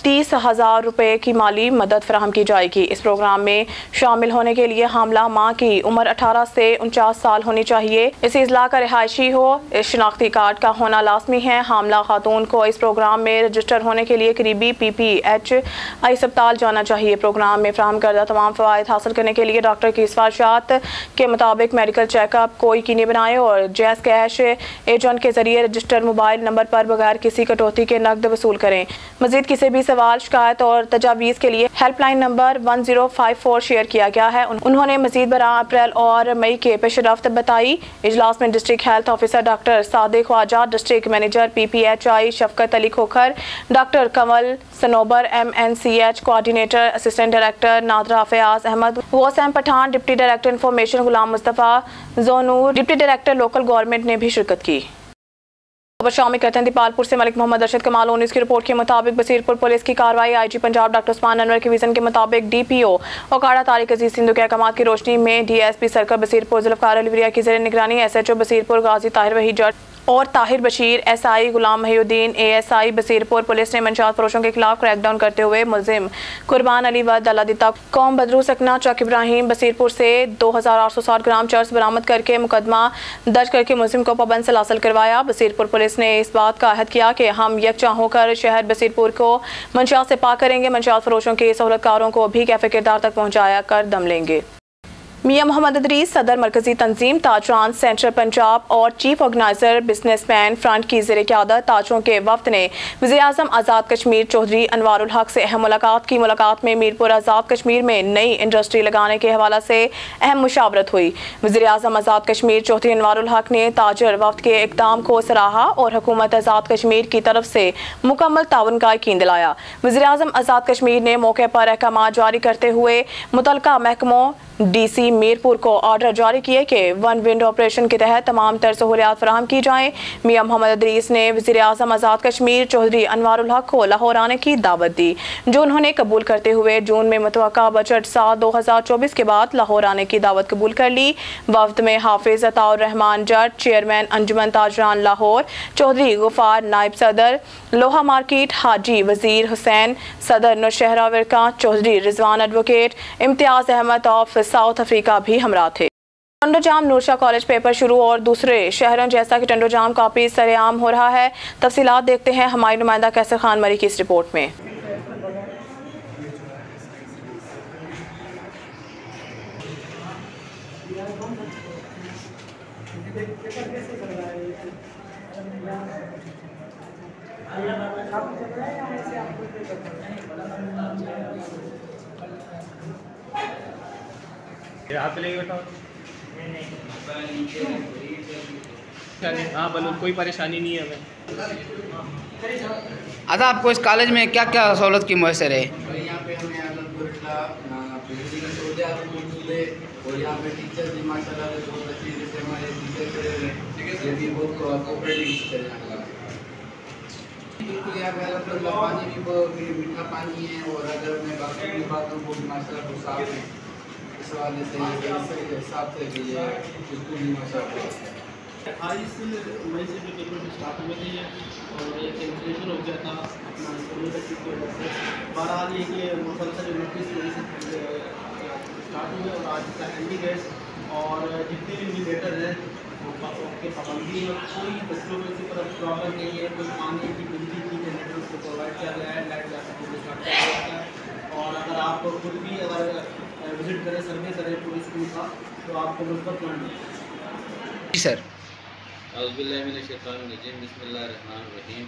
30,000 रुपये की माली मदद फराहम की जाएगी। इस प्रोग्राम में शामिल होने के लिए हामला माँ की उम्र 18 से 49 साल होनी चाहिए। इस इजला का रिहायशी हो, इस शनाख्ती कार्ड का होना लाजमी है। हामला खातून को इस प्रोग्राम में रजिस्टर होने के लिए करीबी PPH अस्पताल जाना चाहिए। प्रोग्राम में फराहम करदा तमाम फ़वाइद हासिल करने के लिए डॉक्टर की सिफारिशात के मुताबिक मेडिकल चेकअप को यकीनी बनाएं और जैज़ कैश एजेंट के जरिए रजिस्टर मोबाइल नंबर पर बगैर किसी कटौती के नकद वसूल करें। मजीद किसी भी सवाल, शिकायत और तजावीज़ के लिए हेल्पलाइन नंबर 1054 शेयर किया गया है। उन्होंने मजीद बराह अप्रैल और मई के पेशरफ्त बताई। इजलास में district health officer doctor Sadiq Khawaja, district manager PPHI Shafqat Ali Khokhar, doctor Kanwal Sanober MNCH coordinator, assistant director NADRA Fayyaz Ahmed, Wasim Pathan, deputy director information Ghulam Mustafa Jonoor, deputy director local government ने भी शिरकत की। खबर शामिल करते हैं दीपालपुर से। मलिक मोहम्मद अरशद कमाल न्यूज़ की रिपोर्ट के मुताबिक बसीरपुर पुलिस की कार्रवाई IG पंजाब डॉक्टर उस्मान अनवर के विजन के मुताबिक DPO ओकाड़ा तारिक अजीज सिंधु के अहकामात की रोशनी में DSP सर्कल बसीरपुर जुल्फ़कार अली वलिया की ज़ेर निगरानी SHO बसीरपुर गाजी ताहिर वही जट और Tahir Bashir SI Ghulam Mohiuddin ASI Basirpur police ने मंशात फरोशों के खिलाफ क्रैकडाउन करते हुए मुलजिम कुर्बान अली व दलादिता कौम बदरू सकना चक इब्राहिम बसीरपुर से 2860 ग्राम चर्स बरामद करके मुकदमा दर्ज करके मुलजिम को पाबंद से हासिल करवाया। बसीरपुर पुलिस ने इस बात का अहद किया कि हम यकजा होकर शहर बसीरपुर को मंशात से पाक करेंगे। मंशात फरोशों के सहूलतकारों को भी कैफे किरदार तक पहुँचाया कर दम लेंगे। मियां मोहम्मद अदरीस सदर मरकजी तंजीम ताजरान सेंट्रल पंजाब और चीफ ऑर्गेनाइजर बिजनेसमैन फ्रंट की ज़ेर क़यादत ताजरों के वफ्द ने वज़ीर-ए-आज़म आज़ाद कश्मीर चौधरी अनवारुल हक से अहम मुलाकात की। मुलाकात में मीरपुर आज़ाद कश्मीर में नई इंडस्ट्री लगाने के हवाले से अहम मुशावरत हुई। वज़ीर-ए-आज़म आज़ाद कश्मीर चौधरी अनवारुल हक ने ताजर वफ्द के इक़दाम को सराहा और हुकूमत आज़ाद कश्मीर की तरफ से मुकम्मल ताउन का यकीन दिलाया। वज़ीर-ए-आज़म आज़ाद कश्मीर ने मौके पर अहकाम जारी करते हुए मुतल्लिका महकमों DC मीरपुर को ऑर्डर जारी किए कि वन विंडो ऑपरेशन के तहत तमाम तर सहूलियात फराहम की जाएं। मियां मोहम्मद अदरीस ने वज़ीर आज़म आज़ाद कश्मीर चौधरी अनवारुल हक को लाहौर आने की दावत दी, जो उन्होंने कबूल करते हुए जून में मुतवक्का बजट साल 2024 के बाद लाहौर आने की दावत कबूल कर ली। वफ्द में हाफिज अताउर रहमान जट, चेयरमैन अंजुमन ताजरान लाहौर, चौधरी गुफार नायब सदर लोहा मार्केट हाजी वजीर हुसैन, सदर Nowshera Virkan Chaudhry Rizwan advocate, Imtiaz Ahmed of South Africa भी हमरा थे। टंडोजाम नूरशाह कॉलेज पेपर शुरू और दूसरे शहरों जैसा कि टंडोजाम काफी सरेआम हो रहा है। तफसीलात देखते हैं हमारी नुमाइंदा कैसर खान मरी की इस रिपोर्ट में। हाथ लेके बैठा हाँ बोलो, कोई परेशानी नहीं है हमें। अच्छा, आपको इस कॉलेज में क्या क्या सहूलत की मैसर है? यहाँ पे हमें और यहाँ पे टीचर भी माशाल्लाह बहुत अच्छी, जैसे हमारे टीचर ये भी बहुत कोऑपरेटिव टीचर हैं। बिल्कुल यहाँ पे अलहम्दुलिल्लाह पानी भी मीठा पानी है, और अगर मैं बाथरूम की बात करूँ वो भी माशाल्लाह बहुत साफ है। इस वाले से हिसाब से बिल्कुल भी माशाल्लाह। 28 मई से जो पेपर स्टार्ट हुए थे और कैंसिलेशन हो गया था अपना यूनिवर्सिटी की वजह से। बहरहाल ये कि मुसलसल यूनिवर्सिटी की वजह से स्टार्ट हुए और आज का एंडी गैस और जितने भी इंडिकेटर हैं उनके पाबंदी है। कोई बच्चों को इसी तरह प्रॉब्लम नहीं है, कोई पानी की बिजली की जनरेटर उसको प्रोवाइड किया गया है, लाइट जाकर स्टार्ट किया गया है। और अगर आप खुद भी अगर विजिट करें, सर्वे करें पूरे स्कूल का, तो आपको मुस्बत प्लान जी सर। बिस्मिल्लाहिर्रहमानिर्रहीम।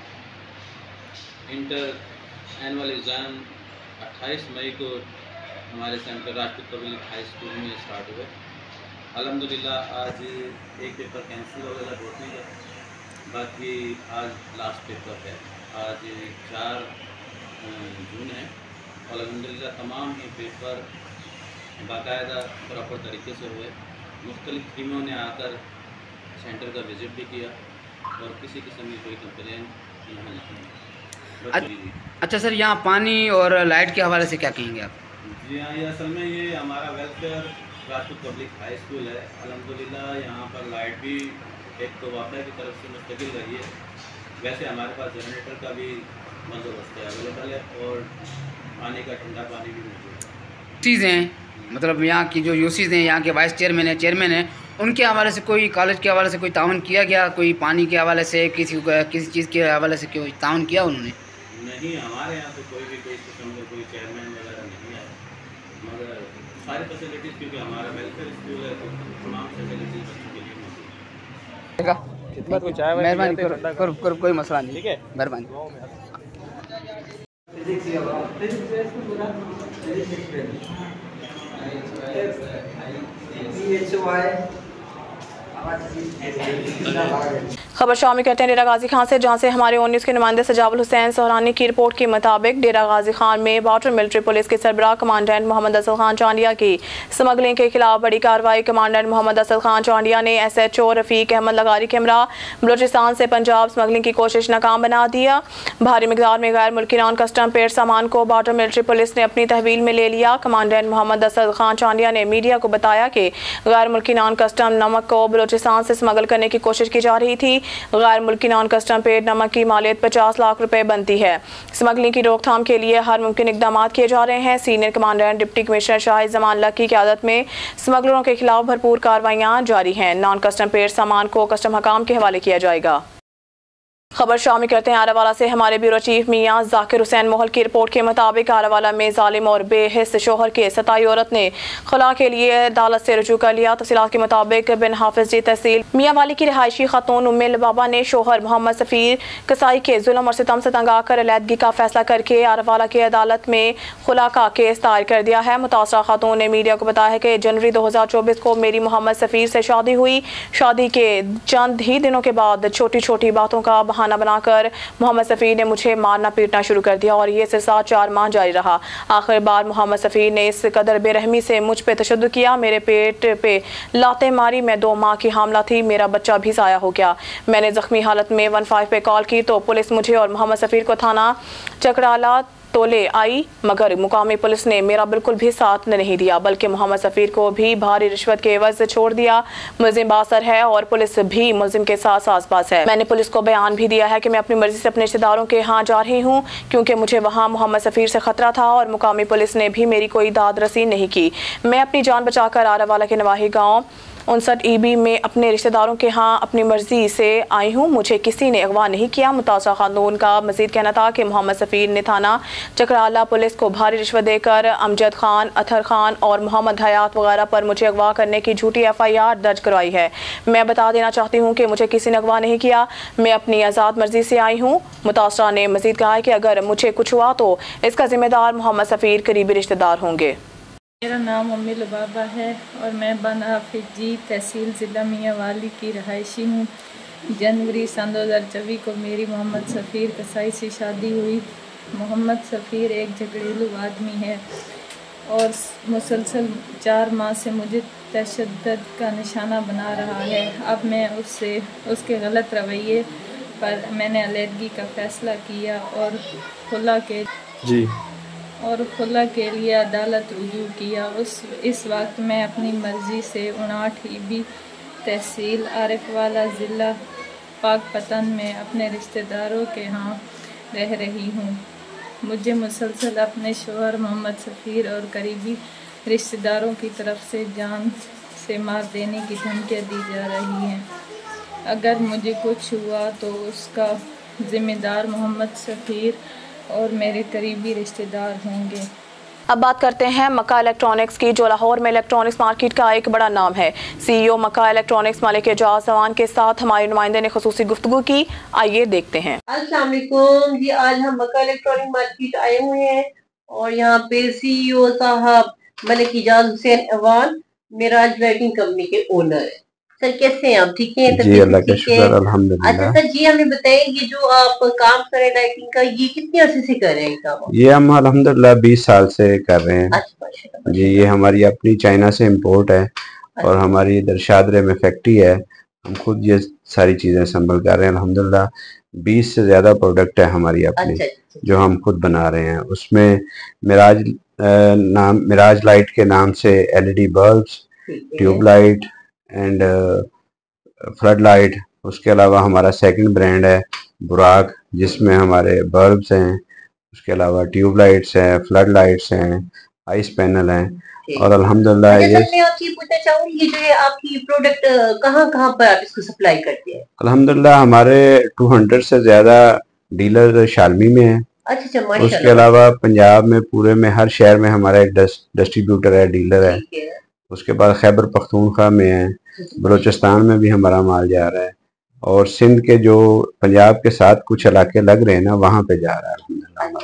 इंटर एनुअल एग्ज़ाम 28 मई को हमारे centre Rashtriya public high school में स्टार्ट हुए। अल्हम्दुलिल्लाह आज एक पेपर कैंसिल हो गया रोकने का, बाकी आज लास्ट पेपर है। आज 4 जून है और अल्हम्दुलिल्लाह तमाम ही पेपर बाकायदा प्रॉपर तरीके से हुए। मुख्तलिफ टीमों ने आकर सेंटर का विज़िट भी किया और किसी किस्म की कोई कंप्लेन यहाँ नहीं। अच्छा सर, यहाँ पानी और लाइट के हवाले से क्या कहेंगे आप? जी हाँ, ये असल में ये हमारा वेलफेयर राष्ट्रीय पब्लिक हाई स्कूल है। अल्हम्दुलिल्लाह यहाँ पर लाइट भी एक तो वापडा की तरफ से मुस्तकिल रही है। वैसे हमारे पास जनरेटर का भी बंदोबस्त अवेलेबल है और पानी का ठंडा पानी भी मौजूद है। चीज़ें मतलब यहाँ की जो यूसीज़ हैं, यहाँ के वाइस चेयरमैन हैं, उनके हवाले से कोई कॉलेज के हवाले से कोई ताउन किया गया? कोई पानी के हवाले से किसी चीज़ के हवाले से कोई ताउन किया उन्होंने? नहीं, हमारे यहाँ तो कोई भी कोई किस्म का कोई चेयरमैन वगैरह नहीं आया, मगर सारी फैसिलिटीज़ क्योंकि हमारा वेलफेयर स्कूल है तो तमाम फैसिलिटीज़ बच्चों के लिए मौजूद है। मेहरबानी करो, कोई मसला नहीं, ठीक है, मेहरबानी। खबर शामिल करते हैं डेरा गाजी खान से, जहां से हमारे ओन न्यूज़ के नुमाइंदे सजाबुल हुसैन सोहरानी की रिपोर्ट के मुताबिक डेरा गाजी खान में बॉर्डर मिलिट्री पुलिस के सरबराह कमांडेंट मोहम्मद असद खान चांडिया की स्मगलिंग के खिलाफ बड़ी कार्रवाई। कमांडेंट मोहम्मद असद खान चांडिया ने SHO रफ़ीक अहमद लगारी के हमरा बलूचिस्तान से पंजाब स्मगलिंग की कोशिश नाकाम बना दिया। भारी मिकदार में गैर मुल्की नॉन कस्टम पेड सामान को बॉर्डर मिलिट्री पुलिस ने अपनी तहवील में ले लिया। कमांडेंट मोहम्मद असद खान चांडिया ने मीडिया को बताया कि गैर मुल्की नॉन कस्टम नमक को बलूचिस्तान से स्मगल करने की कोशिश की जा रही थी। गैर मुल्की नॉन कस्टम पेड नमक की मालियत 50 लाख रुपए बनती है। स्मगलिंग की रोकथाम के लिए हर मुमकिन इकदाम किए जा रहे हैं। Senior commandant deputy commissioner Shahid Zaman Lak की क़यादत में स्मगलरों के खिलाफ भरपूर कार्रवाइयां जारी हैं। नॉन कस्टम पेड सामान को कस्टम हकाम के हवाले किया जाएगा। खबर शामिल करते हैं आरावाला से। हमारे ब्यूरो चीफ मियां जाकिर हुसैन मोहल की रिपोर्ट के मुताबिक आरावाला में जालिम और बेहिस शोहर के सताई औरत ने खला के लिए अदालत से रुजू कर लिया। तफसीलात के मुताबिक बिन हाफिज जी तहसील मियां वाली की रिहायशी खातून उम्मे बाबा ने शोहर मोहम्मद सफ़ीर कसाई के जुल्म और सितम से तंग आकर अलहदगी का फैसला करके आरावाला की अदालत में खुला का केस दायर कर दिया है। मुतासरा खातून ने मीडिया को बताया कि जनवरी 2024 को मेरी मोहम्मद सफ़ीर से शादी हुई। शादी के चंद ही दिनों के बाद छोटी छोटी बातों का बहाना बहाना बनाकर मोहम्मद सफ़ीर ने मुझे मारना पीटना शुरू कर दिया और ये सिलसिला 4 माह जारी रहा। आखिर बार मोहम्मद सफ़ीर ने इस कदर बेरहमी से मुझ पे तशद्दुद किया, मेरे पेट पे लातें मारी। मैं 2 माह की हामला थी, मेरा बच्चा भी ज़ाया हो गया। मैंने ज़ख्मी हालत में 15 पे कॉल की तो पुलिस मुझे और मोहम्मद सफ़ीर को थाना चकराला तोले आई, मगर मुकामी पुलिस ने मेरा बिल्कुल भी साथ नहीं दिया, बल्कि मोहम्मद सफ़ीर को भी भारी रिश्वत के एवज से छोड़ दिया। मुलजिम बासर है और पुलिस भी मुलजिम के साथ साज़बाज़ है। मैंने पुलिस को बयान भी दिया है कि मैं अपनी मर्जी से अपने रिश्तेदारों के यहाँ जा रही हूँ, क्योंकि मुझे वहाँ मोहम्मद सफ़ीर से ख़तरा था और मुकामी पुलिस ने भी मेरी कोई दाद रसी नहीं की। मैं अपनी जान बचाकर आरावाला के नवाही गाँव 59 EB में अपने रिश्तेदारों के यहाँ अपनी मर्जी से आई हूँ, मुझे किसी ने अगवा नहीं किया। मुतासरा खातून का मजीद कहना था कि मोहम्मद सफ़ीर ने थाना चकराला पुलिस को भारी रिश्वत देकर अमजद खान, अथर खान और मोहम्मद हयात वगैरह पर मुझे अगवा करने की झूठी FIR दर्ज करवाई है। मैं बता देना चाहती हूँ कि मुझे किसी ने अगवा नहीं किया, मैं अपनी आज़ाद मर्जी से आई हूँ। मुतासरा ने मजीद कहा है कि अगर मुझे कुछ हुआ तो इसका जिम्मेदार मोहम्मद सफ़ीर करीबी रिश्तेदार होंगे। मेरा नाम अम्मी लुबाबा है और मैं बन हाफिजी तहसील ज़िला मियांवाली की रहायशी हूँ। जनवरी सन 2024 को मेरी मोहम्मद सफ़ीर कसाई से शादी हुई। मोहम्मद सफ़ीर एक झगड़ेलू आदमी है और मुसलसल 4 माह से मुझे तशद्दुद का निशाना बना रहा है। अब मैं उसके गलत रवैये पर मैंने अलहदगी का फ़ैसला किया और खुला के लिए अदालत रुजू किया। इस वक्त मैं अपनी मर्ज़ी से 59 EB तहसील आरिफवाला ज़िला पाकपतन में अपने रिश्तेदारों के यहाँ रह रही हूँ। मुझे मुसलसल अपने शोहर मोहम्मद सफ़ीर और करीबी रिश्तेदारों की तरफ से जान से मार देने की धमकियाँ दी जा रही हैं। अगर मुझे कुछ हुआ तो उसका ज़िम्मेदार मोहम्मद सफ़ीर और मेरे करीबी रिश्तेदार होंगे। अब बात करते हैं मक्का इलेक्ट्रॉनिक्स की, जो लाहौर में इलेक्ट्रॉनिक्स मार्केट का एक बड़ा नाम है। CEO मक्का इलेक्ट्रॉनिक्स मालिक एजाज जवान के साथ हमारे नुमाइंदे ने खुसूसी गुफ्तगू की, आइए देखते हैं। अस्सलाम वालेकुम जी, आज हम मक्का इलेक्ट्रॉनिक मार्केट आए हुए हैं और यहाँ पे CEO साहब मलिक एजाज हुसैन अवान मिराज लाइटिंग कंपनी के ओनर है। सर कैसे हैं आप, ठीक हैं? जी अल्लाह का शुक्र, अल्हम्दुलिल्लाह। अच्छा सर जी, हमें बताएंगे जो आप काम कर रहे हैं लाइटिंग का, ये कितने अर्से से कर रहे हैं काम? ये हम अल्हम्दुलिल्लाह 20 साल से कर रहे हैं। अच्छा, जी ये हमारी अपनी चाइना से इम्पोर्ट है और हमारी इधर शादरे में फैक्ट्री है। हम खुद ये सारी चीजें संभल कर रहे हैं अल्हम्दुलिल्लाह। 20 से ज्यादा प्रोडक्ट है हमारी अपनी, जो हम खुद बना रहे हैं। उसमें मिराज लाइट के नाम से LED bulbs, tube light and flood light. उसके अलावा हमारा सेकंड ब्रांड है बुराक, जिसमें हमारे बल्ब्स हैं, उसके अलावा ट्यूब लाइट्स हैं, फ्लड लाइट्स हैं, आइस पैनल हैं और अल्हम्दुलिल्लाह ये मैं आपसे पूछना चाहूंगी, जो है आपकी प्रोडक्ट कहाँ पर आप इसको सप्लाई करते हैं? अल्हम्दुलिल्लाह हमारे 200 से ज्यादा डीलर शालमी में है। अच्छा, उसके अलावा पंजाब में पूरे में हर शहर में हमारा एक डिस्ट्रीब्यूटर है, डीलर है। उसके बाद खैबर पख्तूनख्वा में है, बलूचिस्तान में भी हमारा माल जा रहा है और सिंध के जो पंजाब के साथ कुछ इलाके लग रहे हैं ना, वहाँ पे जा रहा है अल्हम्दुलिल्लाह हमारा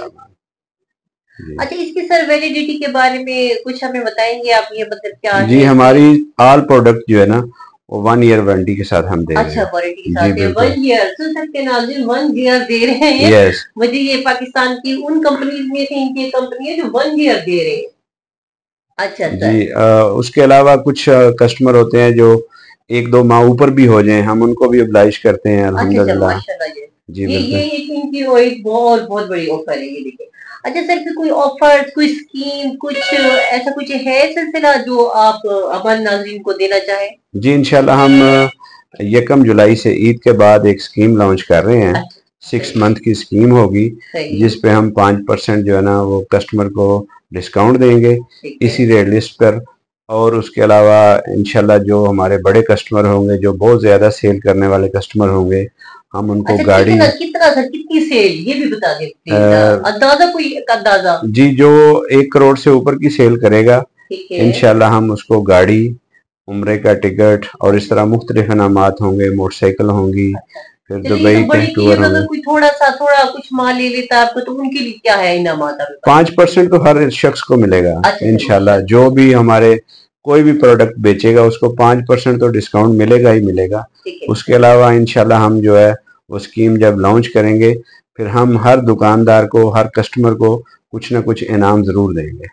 माल। अच्छा, इसकी सर वैलिडिटी के बारे में कुछ हमें बताएंगे आप? ये मतलब क्या जी है? हमारी ऑल प्रोडक्ट जो है ना वो 1 ईयर वारंटी के साथ हम दे रहे हैं। अच्छा, वारंटी के साथ 1 ईयर। तो सर के नाज़रीन 1 ईयर दे रहे हैं। यस, मुझे ये पाकिस्तान की उन कंपनीज में से इनकी कंपनी है जो 1 ईयर दे रहे हैं। अच्छा जी उसके अलावा कुछ कस्टमर होते हैं जो 1-2 माह ऊपर भी हो जाएं, हम उनको भी ऑब्लाइज करते हैं अल्हम्दुलिल्लाह। जी ये इनकी एक बहुत बड़ी ऑफर है, ये देखिए। अच्छा सर, फिर कोई ऑफर, कोई स्कीम, कुछ ऐसा कुछ है सिलसिला जो आप हमारे नाज़रीन को देना चाहें? जी इंशाल्लाह हम 1 जुलाई से ईद के बाद एक स्कीम लॉन्च कर रहे हैं। 6 मंथ की स्कीम होगी जिसपे हम 5% जो है ना वो कस्टमर को डिस्काउंट देंगे इसी रेट लिस्ट पर। और उसके अलावा इंशाल्लाह जो हमारे बड़े कस्टमर होंगे, जो बहुत ज्यादा सेल करने वाले कस्टमर होंगे, हम उनको गाड़ी कितनी सेल ये भी बता देते हैं, अंदाजा कोई अंदाजा? जी जो 1 करोड़ से ऊपर की सेल करेगा इंशाल्लाह हम उसको गाड़ी, उम्रे का टिकट और इस तरह मुख्तलिफ इनामात होंगे, मोटरसाइकिल होंगी, फिर दुबई के टूर होंगे। कोई थोड़ा कुछ माल ले लेता है आपको तो उनके लिए क्या है इनामात? 5% तो हर शख्स को मिलेगा इंशाल्लाह। जो भी हमारे कोई भी प्रोडक्ट बेचेगा उसको 5% तो डिस्काउंट मिलेगा ही मिलेगा। उसके अलावा इंशाल्लाह हम जो है वो स्कीम जब लॉन्च करेंगे फिर हम हर दुकानदार को, हर कस्टमर को कुछ ना कुछ इनाम ज़रूर देंगे।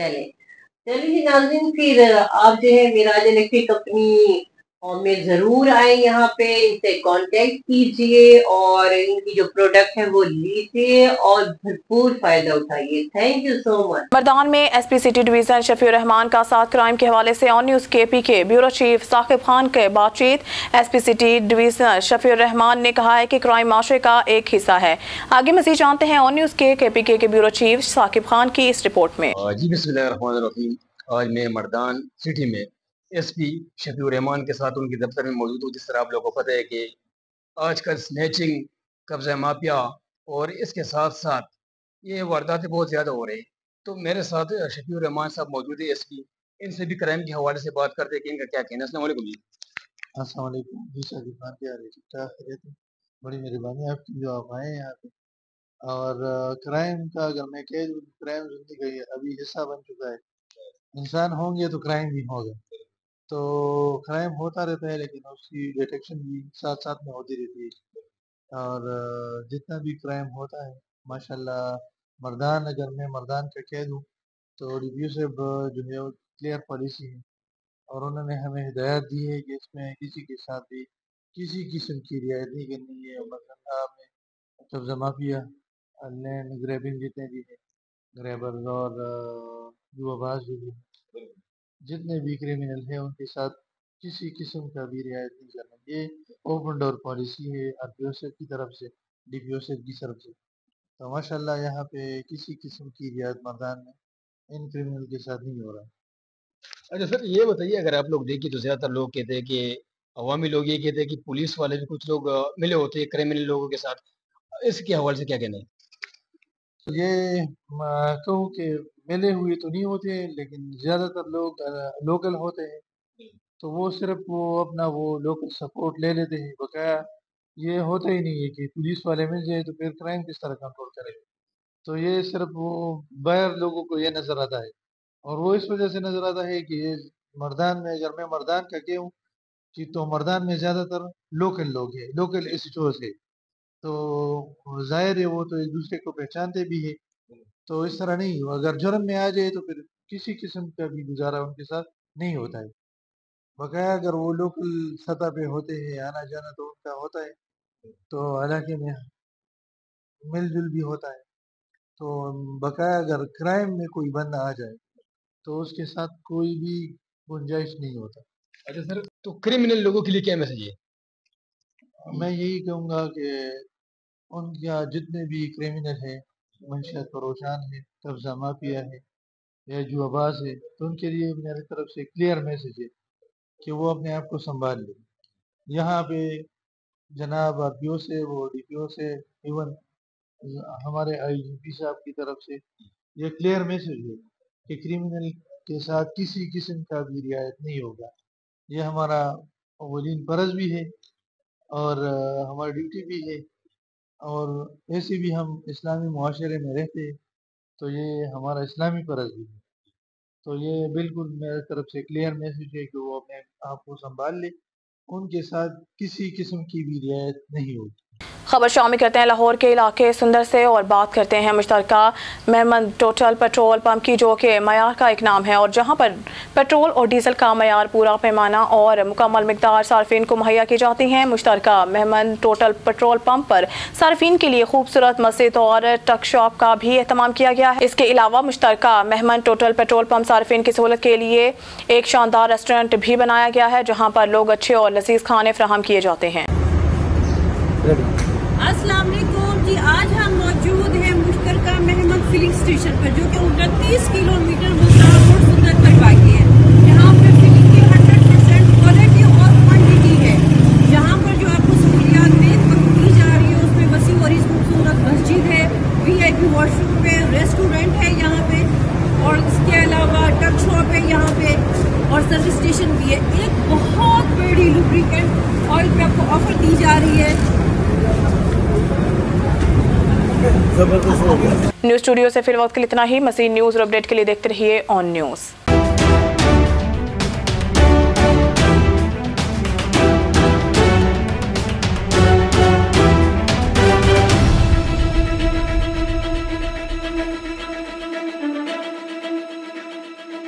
चलिए नाज़रीन, फिर आप जो है मिराज इलेक्ट्रिक कंपनी में जरूर आए, यहाँ पे इनसे कांटेक्ट कीजिए और इनकी जो प्रोडक्ट है वो लीजिए और भरपूर फायदा उठाइए। Thank you so much. Mardan में SP city division Shafiur Rahman का साथ क्राइम के हवाले से ऑन न्यूज केपी के ब्यूरो चीफ साकिब खान के बातचीत। SP city division Shafiur Rahman ने कहा है कि क्राइम माशरे का एक हिस्सा है। आगे मज़ीद जानते हैं ऑन न्यूज के केपी के ब्यूरो चीफ साकिब खान की इस रिपोर्ट में। जी बिस्मिल्लाहिर्रहमानिर्रहीम। आज मैं मर्दान सिटी में एसपी शफीउर रहमान के साथ उनके दफ्तर में मौजूद हूँ। जिस तरह आप लोगों को पता है कि आजकल स्नैचिंग, कब्जा माफिया और इसके साथ साथ ये वारदातें बहुत ज़्यादा हो रही हैं, तो मेरे साथ शफीउर रहमान साहब मौजूद है एसपी। इनसे भी क्राइम के हवाले से बात करते हैं कि इनका क्या कहना है। अस्सलाम वालेकुम जी। अस्सलाम वालेकुम जी। शाकिब खान क्या है? ठीक ठाक है? बड़ी मेहरबानी आपकी जो आप आए यहाँ पे। और क्राइम का अगर मैं कह दूँ, क्राइम जिंदगी का अभी हिस्सा बन चुका है। इंसान होंगे तो क्राइम भी होगा, तो क्राइम होता रहता है लेकिन उसकी डिटेक्शन भी साथ साथ में होती रहती है। और जितना भी क्राइम होता है माशाल्लाह, मर्दान अगर मैं मर्दान का कह दूँ तो रिव्यू से जो है क्लियर पॉलिसी है और उन्होंने हमें हिदायत दी है कि इसमें किसी के साथ भी किसी किस्म की रियायत नहीं करनी है। मतलब कब्जा माफिया, लैंड ग्रैबिंग जितने भी है, ग्रैबर्स और जुआबाज जो भी जितने भी क्रिमिनल हैं उनके साथ किसी किस्म का भी रियायत नहीं करना। ये ओपन डोर पॉलिसी है आरपीओ की तरफ से, डीपीओ की तरफ से। तो माशाल्लाह यहाँ पे किसी किस्म की रियायत मर्दान में इन क्रिमिनल के साथ नहीं हो रहा। अच्छा सर, ये बताइए, अगर आप लोग देखिए तो ज़्यादातर लोग कहते हैं कि अवामी लोग ये कहते हैं कि पुलिस वाले भी कुछ लोग मिले होते हैं क्रिमिनल लोगों के साथ, इसके हवाले से क्या कहना है? ये कहूँ कि मिले हुए तो नहीं होते, लेकिन ज़्यादातर लोग लोकल होते हैं, तो वो सिर्फ वो अपना वो लोकल सपोर्ट ले लेते हैं। बकाया ये होता ही नहीं है कि पुलिस वाले मिल जाए तो फिर क्राइम किस तरह कंट्रोल करें। तो ये सिर्फ वो बाहर लोगों को ये नज़र आता है, और वो इस वजह से नज़र आता है कि ये मर्दान में, अगर मैं मर्दान का कहूँ कि तो मर्दान में ज़्यादातर लोकल लोग हैं, लोकल एसएचओस है, तो जाहिर है वो तो एक दूसरे को पहचानते भी है। तो इस तरह नहीं, अगर जुर्म में आ जाए तो फिर किसी किस्म का भी गुजारा उनके साथ नहीं होता है। बकाया अगर वो लोकल सतह पे होते हैं, आना जाना तो उनका होता है, तो इलाके में मिलजुल भी होता है। तो बकाया अगर क्राइम में कोई बंदा आ जाए तो उसके साथ कोई भी गुंजाइश नहीं होता। अच्छा सर, तो क्रिमिनल लोगों के लिए क्या मैसेज है? मैं यही कहूँगा कि उनका जितने भी क्रिमिनल है, मंशा फरोशान है, कब्जा माफिया है या जुआबाज है, तो उनके लिए मेरी तरफ से क्लियर मैसेज है कि वो अपने आप को संभाल ले। यहाँ पे जनाब आरपीओ से, वो डीपीओ से, इवन हमारे आईजीपी साहब की तरफ से ये क्लियर मैसेज है कि क्रिमिनल के साथ किसी किस्म का भी रियायत नहीं होगा। ये हमारा अव्वलीन फर्ज भी है और हमारी ड्यूटी भी है, और ऐसे भी हम इस्लामी मुआशरे में रहते हैं, तो ये हमारा इस्लामी फर्ज भी है। तो ये बिल्कुल मेरी तरफ से क्लियर मैसेज है कि वो अपने आप को संभाल ले, उनके साथ किसी किस्म की भी रियायत नहीं होगी। खबर शामिल करते हैं लाहौर के इलाके सुंदर से और बात करते हैं मुश्तरका मेहमद टोटल पेट्रोल पंप की, जो कि मयार का एक नाम है और जहां पर पेट्रोल और डीजल का मयार पूरा पैमाना और मुकम्मल मिकदार सार्फिन को मुहैया की जाती हैं। मुश्तरका मेहमद टोटल पेट्रोल पंप पर सार्फिन के लिए खूबसूरत मस्जिद और टक शॉप का भी एहतमाम किया गया है। इसके अलावा मुश्तरका मेहमद टोटल पेट्रोल पंप सार्फिन की सहूलत के लिए एक शानदार रेस्टोरेंट भी बनाया गया है, जहाँ पर लोग अच्छे और लजीज खाने फ्राहम किए जाते हैं। अस्सलाम वालेकुम जी, आज हम मौजूद हैं मुश्तरका मेहमद फिलिंग स्टेशन पर, जो कि 29 किलोमीटर मुल्तान रोड सुंदर पर वाक़ है। यहाँ पर फिलिंग की 100% क्वालिटी और क्वांटिटी है। यहाँ पर जो आपको सहूलियात दी जा रही है उसमें वसी और खूबसूरत मस्जिद है, VIP वॉशरूम है, रेस्टोरेंट है यहाँ पे, और इसके अलावा टक शॉप है यहाँ पे, और सर्विस स्टेशन भी है। एक बहुत बड़ी लुब्रिकेंट ऑयल पे आपको ऑफर दी जा रही है। न्यूज़ स्टूडियो से फिर वक्त के लिए इतना ही। मज़ीद न्यूज़ और अपडेट के लिए देखते रहिए ऑन न्यूज़।